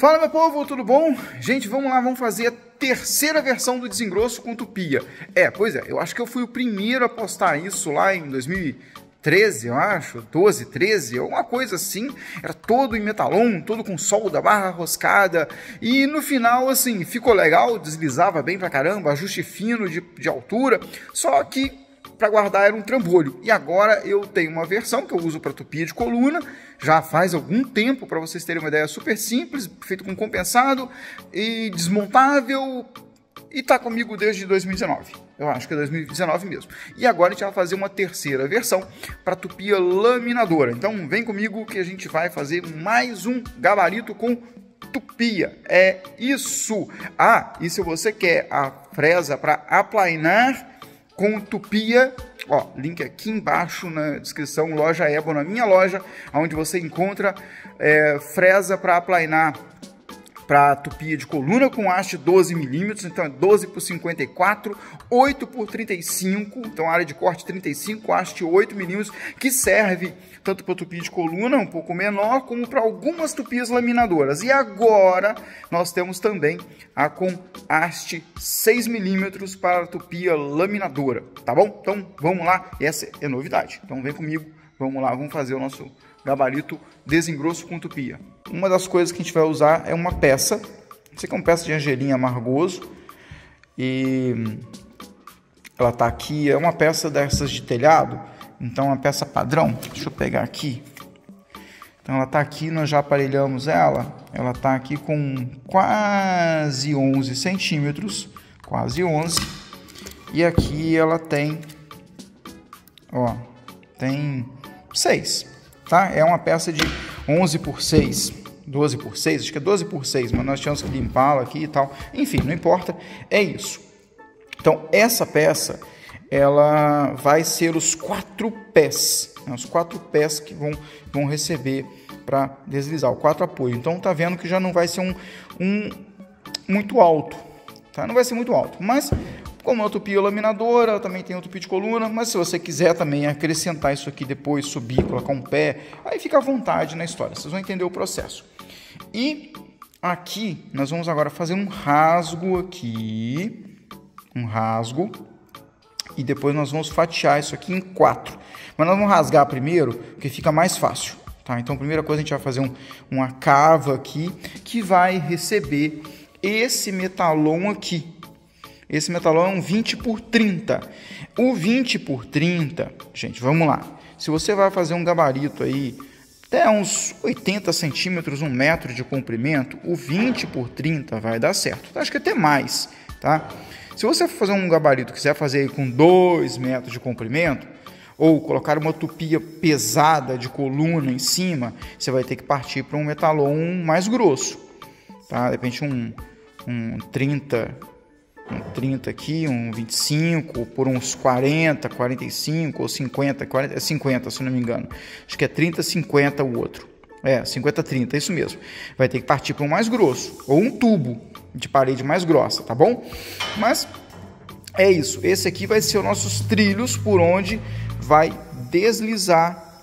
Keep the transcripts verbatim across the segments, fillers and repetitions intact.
Fala, meu povo, tudo bom? Gente, vamos lá, vamos fazer a terceira versão do desengrosso com tupia. É, pois é, eu acho que eu fui o primeiro a postar isso lá em dois mil e treze, eu acho, doze, treze, alguma coisa assim. Era todo em metalon, todo com solda, barra roscada. E no final, assim, ficou legal, deslizava bem pra caramba, ajuste fino de, de altura. Só que para guardar era um trambolho. E agora eu tenho uma versão que eu uso para tupia de coluna, já faz algum tempo, para vocês terem uma ideia, super simples, feito com compensado e desmontável, e tá comigo desde dois mil e dezenove. Eu acho que é dois mil e dezenove mesmo. E agora a gente vai fazer uma terceira versão para tupia laminadora. Então vem comigo que a gente vai fazer mais um gabarito com tupia. É isso. Ah, e se você quer a fresa para aplainar com tupia, ó, link aqui embaixo na descrição, loja Ebo, na minha loja, onde você encontra é, fresa para aplainar para tupia de coluna com haste doze milímetros, então é doze por cinquenta e quatro, oito por trinta e cinco, então área de corte trinta e cinco, haste oito milímetros, que serve tanto para tupia de coluna, um pouco menor, como para algumas tupias laminadoras. E agora nós temos também a com haste seis milímetros para tupia laminadora, tá bom? Então vamos lá, essa é novidade. Então vem comigo, vamos lá, vamos fazer o nosso gabarito desengrosso com tupia. Uma das coisas que a gente vai usar é uma peça, isso aqui é uma peça de angelim amargoso, e ela tá aqui, é uma peça dessas de telhado, então é uma peça padrão. Deixa eu pegar aqui. Então ela tá aqui, nós já aparelhamos ela, ela tá aqui com quase onze centímetros, quase onze, e aqui ela tem, ó, tem seis. Tá? É uma peça de onze por seis, doze por seis, acho que é doze por seis, mas nós tínhamos que limpá-la aqui e tal. Enfim, não importa, é isso. Então, essa peça, ela vai ser os quatro pés, né? Os quatro pés que vão, vão receber para deslizar, o quatro apoio. Então, tá vendo que já não vai ser um, um muito alto, tá? Não vai ser muito alto, mas como é uma tupia laminadora, também tem uma tupia de coluna, mas se você quiser também acrescentar isso aqui depois, subir, colocar um pé, aí fica à vontade na história, vocês vão entender o processo. E aqui nós vamos agora fazer um rasgo aqui, um rasgo, e depois nós vamos fatiar isso aqui em quatro. Mas nós vamos rasgar primeiro, porque fica mais fácil, tá? Então a primeira coisa a gente vai fazer um, uma cava aqui, que vai receber esse metalon aqui. Esse metalon é um vinte por trinta. O vinte por trinta, gente, vamos lá. Se você vai fazer um gabarito aí, até uns oitenta centímetros, um metro de comprimento, o vinte por trinta vai dar certo. Acho que até mais, tá? Se você for fazer um gabarito, quiser fazer aí com dois metros de comprimento, ou colocar uma tupia pesada de coluna em cima, você vai ter que partir para um metalon mais grosso, tá? De repente um, um trinta... um trinta aqui, um vinte e cinco, por uns quarenta, quarenta e cinco ou cinquenta, quarenta, é cinquenta se não me engano. Acho que é trinta, cinquenta o outro. É, cinquenta, trinta, é isso mesmo. Vai ter que partir para um mais grosso, ou um tubo de parede mais grossa, tá bom? Mas é isso. Esse aqui vai ser os nossos trilhos por onde vai deslizar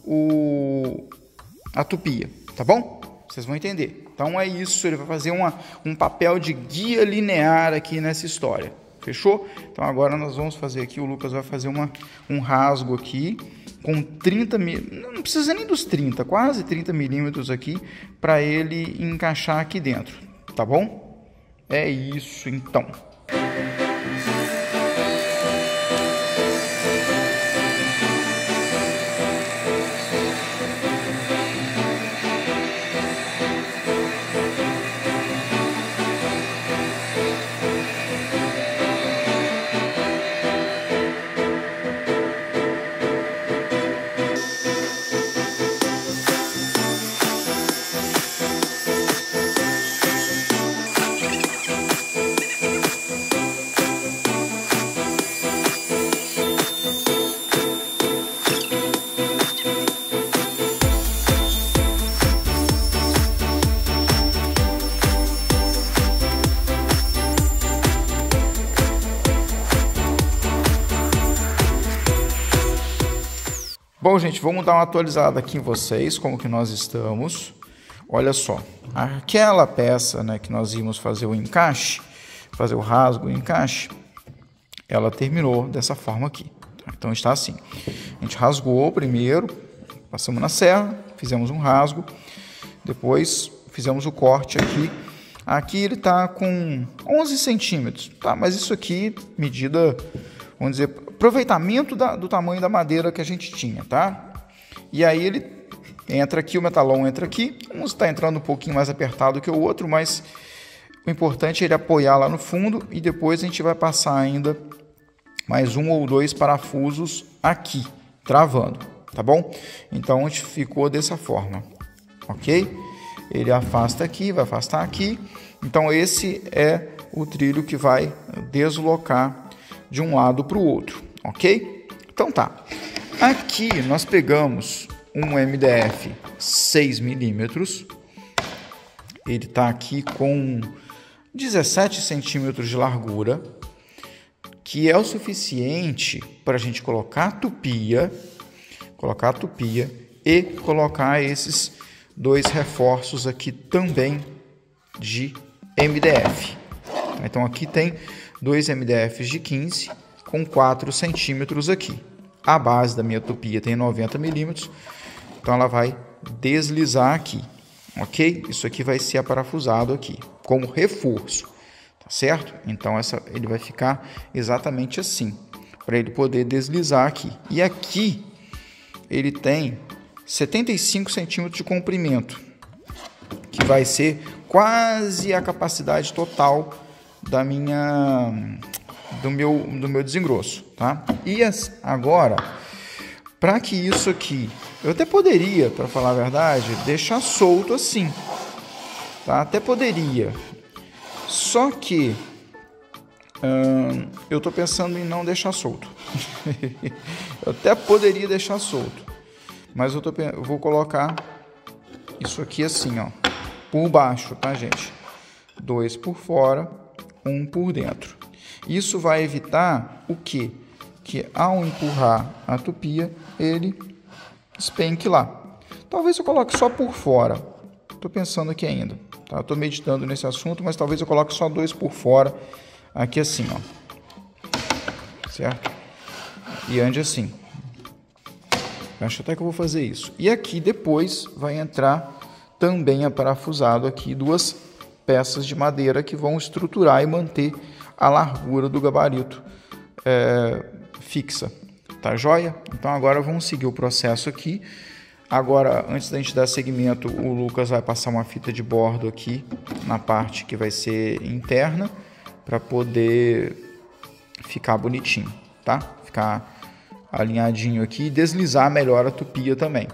o... a tupia, tá bom? Vocês vão entender. Então é isso, ele vai fazer uma, um papel de guia linear aqui nessa história. Fechou? Então agora nós vamos fazer aqui, o Lucas vai fazer uma, um rasgo aqui com trinta milímetros, não precisa nem dos trinta, quase trinta milímetros aqui, para ele encaixar aqui dentro, tá bom? É isso então. Bom, gente, vamos dar uma atualizada aqui em vocês, como que nós estamos. olha só, aquela peça, né, que nós íamos fazer o encaixe, fazer o rasgo, o encaixe, ela terminou dessa forma aqui. Tá? Então está assim, a gente rasgou primeiro, passamos na serra, fizemos um rasgo, depois fizemos o corte aqui. Aqui ele está com onze centímetros, tá? Mas isso aqui, medida, vamos dizer, aproveitamento da, do tamanho da madeira que a gente tinha, tá? E aí ele entra aqui, o metalon entra aqui, um está entrando um pouquinho mais apertado que o outro, mas o importante é ele apoiar lá no fundo e depois a gente vai passar ainda mais um ou dois parafusos aqui, travando, tá bom? Então a gente ficou dessa forma, ok? Ele afasta aqui, vai afastar aqui. Então esse é o trilho que vai deslocar de um lado para o outro, ok? Então tá. Aqui nós pegamos um M D F seis milímetros. Ele está aqui com dezessete centímetros de largura, que é o suficiente para a gente colocar a tupia, colocar a tupia e colocar esses dois reforços aqui também de M D F. Então aqui tem dois M D Fs de quinze com quatro centímetros aqui. A base da minha tupia tem noventa milímetros, então ela vai deslizar aqui, ok? Isso aqui vai ser aparafusado aqui como reforço, tá certo? Então essa, ele vai ficar exatamente assim, para ele poder deslizar aqui. E aqui ele tem setenta e cinco centímetros de comprimento, que vai ser quase a capacidade total da minha, do meu, do meu desengrosso, tá? E as, agora, para que isso aqui, eu até poderia, para falar a verdade, deixar solto assim, tá? Até poderia, só que hum, eu estou pensando em não deixar solto. Eu até poderia deixar solto, mas eu, tô, eu vou colocar isso aqui assim, ó, por baixo, tá, gente? Dois por fora, um por dentro. Isso vai evitar o quê? Que ao empurrar a tupia, ele despenque lá. Talvez eu coloque só por fora. Tô pensando aqui ainda, tá? Tô meditando nesse assunto, mas talvez eu coloque só dois por fora, aqui assim, ó. Certo? E ande assim. Acho até que eu vou fazer isso. E aqui depois vai entrar também aparafusado aqui duas peças de madeira que vão estruturar e manter a largura do gabarito é, fixa. Tá joia? Então agora vamos seguir o processo aqui. Agora, antes da gente dar seguimento, o Lucas vai passar uma fita de bordo aqui na parte que vai ser interna para poder ficar bonitinho, tá? Ficar alinhadinho aqui e deslizar melhor a tupia também.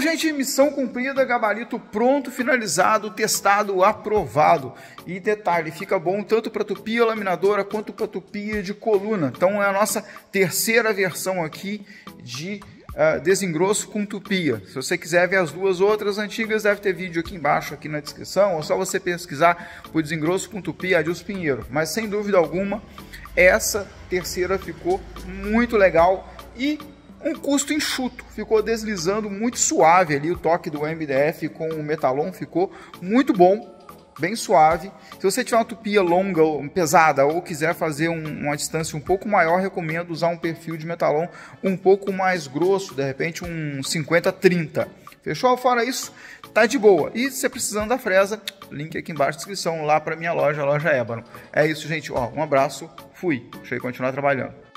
gente, missão cumprida, gabarito pronto, finalizado, testado, aprovado. E detalhe, fica bom tanto para tupia laminadora quanto para tupia de coluna. Então é a nossa terceira versão aqui de uh, desengroço com tupia. Se você quiser ver as duas outras antigas, deve ter vídeo aqui embaixo, aqui na descrição, ou só você pesquisar por desengroço com tupia Adilson Pinheiro. Mas sem dúvida alguma, essa terceira ficou muito legal e um custo enxuto, ficou deslizando muito suave ali, o toque do M D F com o Metalon ficou muito bom, bem suave. Se você tiver uma tupia longa, pesada, ou quiser fazer um, uma distância um pouco maior, recomendo usar um perfil de Metalon um pouco mais grosso, de repente um cinquenta trinta. Fechou? Fora isso, tá de boa. E se você precisando da fresa, link aqui embaixo na descrição, lá para minha loja, a loja Ébano. É isso, gente. Ó, um abraço, fui. Deixa eu continuar trabalhando.